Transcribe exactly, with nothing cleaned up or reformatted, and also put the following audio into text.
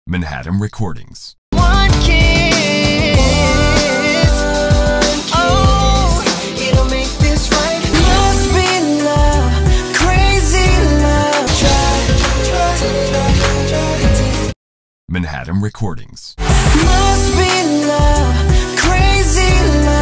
Manhattan Recordings. One kiss, oh, it'll make this right. Must be love, crazy love. Try, try, try. Manhattan Recordings. Must be love, crazy love.